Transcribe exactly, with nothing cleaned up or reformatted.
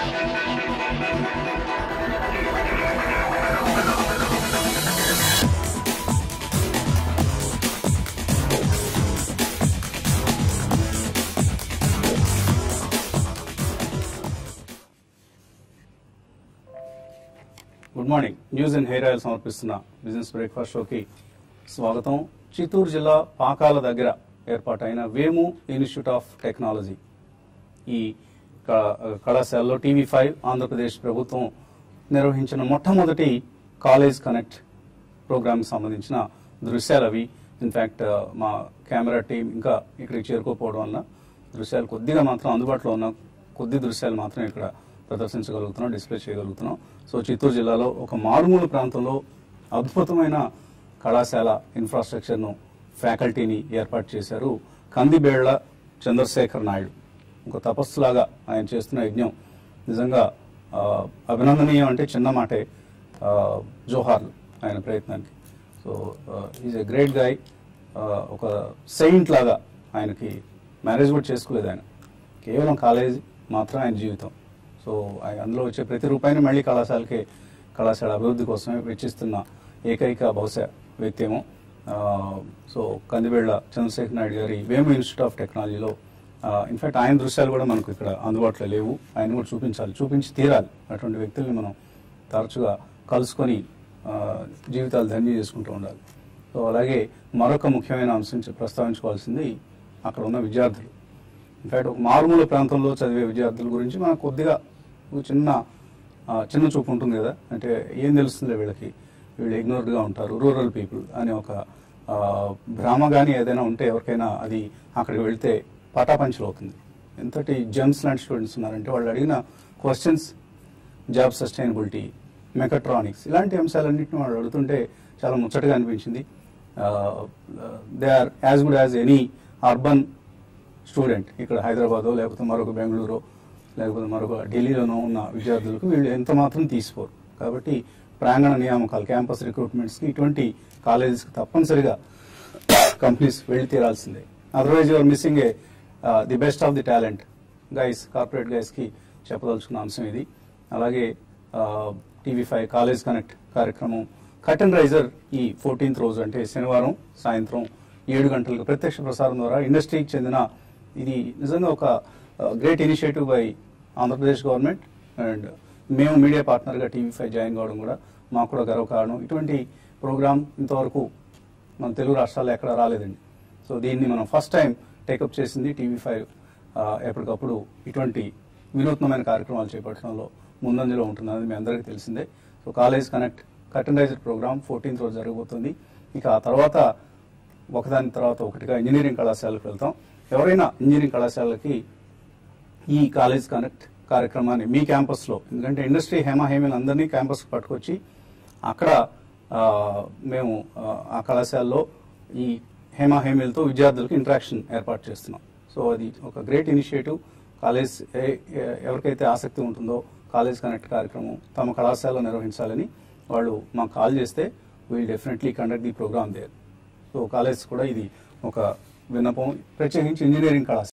Good morning. News and hair oil సమర్పిస్తున్న business breakfast షోకి స్వాగతం. చిత్తూరు జిల్లా పాకాల దగ్గర ఏర్పాటైన వేము ఇన్స్టిట్యూట్ ఆఫ్ టెక్నాలజీ ఈ కళాశాలలో టీవీ ఫైవ్ ఆంధ్రప్రదేశ్ ప్రభుత్వం నిర్వహించిన మొట్టమొదటి కాలేజ్ కనెక్ట్ ప్రోగ్రామ్కి సంబంధించిన దృశ్యాలు అవి. ఇన్ఫ్యాక్ట్ మా కెమెరా టీం ఇంకా ఇక్కడికి చేరుకోకపోవడం వల్ల దృశ్యాలు కొద్దిగా మాత్రం అందుబాటులో ఉన్న కొద్ది దృశ్యాలు మాత్రం ఇక్కడ ప్రదర్శించగలుగుతున్నాం, డిస్ప్లే చేయగలుగుతున్నాం. సో చిత్తూరు జిల్లాలో ఒక మారుమూల ప్రాంతంలో అద్భుతమైన కళాశాల ఇన్ఫ్రాస్ట్రక్చర్ను ఫ్యాకల్టీని ఏర్పాటు చేశారు కందిబేళ్ల చంద్రశేఖర్ నాయుడు. ఒక తపస్సులాగా ఆయన చేస్తున్న యజ్ఞం నిజంగా అభినందనీయం అంటే చిన్న మాటే. జోహార్లు ఆయన ప్రయత్నానికి. So is a great guy. ఒక సెయింట్ లాగా ఆయనకి మ్యారేజ్ కూడా చేసుకోలేదు ఆయన, కేవలం కాలేజ్ మాత్రం ఆయన జీవితం. సో అందులో వచ్చే ప్రతి రూపాయిని మళ్ళీ కళాశాలకే కళాశాల అభివృద్ధి కోసమే వెచ్చిస్తున్న ఏకైక బహుశా వ్యక్తి ఏమో. సో కందిబేళ్ల చంద్రశేఖర్ నాయుడు గారి వేము ఇన్స్టిట్యూట్ ఆఫ్ టెక్నాలజీలో ఇన్ఫాక్ట్ ఆయన దృశ్యాలు కూడా మనకు ఇక్కడ అందుబాటులో లేవు. ఆయన కూడా చూపించాలి, చూపించి తీరాలి. అటువంటి వ్యక్తుల్ని మనం తరచుగా కలుసుకొని జీవితాలు ధన్యం చేసుకుంటూ ఉండాలి. సో అలాగే మరొక ముఖ్యమైన అంశం ప్రస్తావించుకోవాల్సింది అక్కడ ఉన్న విద్యార్థులు. ఇన్ఫాక్ట్ ఒక మారుమూల ప్రాంతంలో చదివే విద్యార్థుల గురించి మనకు కొద్దిగా చిన్న చిన్న చూపు ఉంటుంది కదా. అంటే ఏం తెలుస్తుంది వీళ్ళకి, వీళ్ళు ఇగ్నోర్డ్గా ఉంటారు, రూరల్ పీపుల్ అనే ఒక భ్రమ కానీ ఏదైనా ఉంటే ఎవరికైనా అది అక్కడికి వెళ్తే పటాపంచలు అవుతుంది. ఎంతటి జెమ్స్ లాంటి స్టూడెంట్స్ ఉన్నారంటే వాళ్ళు అడిగిన క్వశ్చన్స్ జాబ్ సస్టైనబిలిటీ, మెకట్రానిక్స్ ఇలాంటి అంశాలన్నింటినీ వాళ్ళు అడుగుతుంటే చాలా ముచ్చటగా అనిపించింది. They are as good as any urban student. ఇక్కడ హైదరాబాదో లేకపోతే మరొక బెంగళూరు లేకపోతే మరొక ఢిల్లీలోనో ఉన్న విద్యార్థులకు వీళ్ళు ఎంత మాత్రం తీసిపోరు. కాబట్టి ప్రాంగణ నియామకాలు, క్యాంపస్ రిక్రూట్మెంట్స్కి ఇటువంటి కాలేజెస్కి తప్పనిసరిగా కంపెనీస్ వెళ్ళి తీరాల్సిందే. Otherwise you're missing a the best of the talent guys, corporate గైస్కి చెప్పదలుచుకున్న అంశం ఇది. అలాగే టీవీ ఫైవ్ కాలేజ్ కనెక్ట్ కార్యక్రమం కర్టెన్ రైజర్ ఈ ఫోర్టీన్త్ రోజు అంటే శనివారం సాయంత్రం ఏడు గంటలకు ప్రత్యక్ష ప్రసారం ద్వారా ఇండస్ట్రీకి చెందిన ఇది నిజంగా ఒక great initiative by Andhra Pradesh government. And మేము మీడియా పార్ట్నర్గా టీవీ ఫైవ్ జాయిన్ కావడం కూడా మాకు కూడా గర్వకారణం. ఇటువంటి ప్రోగ్రామ్ ఇంతవరకు మన తెలుగు రాష్ట్రాల్లో ఎక్కడ రాలేదండి. సో దీన్ని మనం ఫస్ట్ టైం టేకప్ చేసింది టీవీ ఫైవ్. ఎప్పటికప్పుడు ఇటువంటి వినూత్నమైన కార్యక్రమాలు చేపట్టడంలో ముందంజలో ఉంటున్నది మీ అందరికీ తెలిసిందే. So college connect curtain raiser program fourteenth రోజు జరగబోతుంది. ఇక ఆ తర్వాత ఒకదాని తర్వాత ఒకటిగా ఇంజనీరింగ్ కళాశాలకు వెళ్తాం. ఎవరైనా ఇంజనీరింగ్ కళాశాలకి ఈ కాలేజ్ కనెక్ట్ కార్యక్రమాన్ని మీ క్యాంపస్లో, ఎందుకంటే ఇండస్ట్రీ హేమాహేమీలు అందరినీ క్యాంపస్కి పట్టుకొచ్చి అక్కడ మేము ఆ కళాశాలలో ఈ హేమాహేమీలతో విద్యార్థులకు ఇంటరాక్షన్ ఏర్పాటు చేస్తున్నాం. సో అది ఒక గ్రేట్ ఇనిషియేటివ్. కాలేజ్ ఎవరికైతే ఆసక్తి ఉంటుందో కాలేజ్ కనెక్ట్ కార్యక్రమం తమ కళాశాలలో నిర్వహించాలని వాళ్ళు మాకు కాల్ చేస్తే we'll definitely conduct the program there. So college కూడా ఇది ఒక విన్నపం, ప్రత్యేకించి ఇంజనీరింగ్ కళాశాల.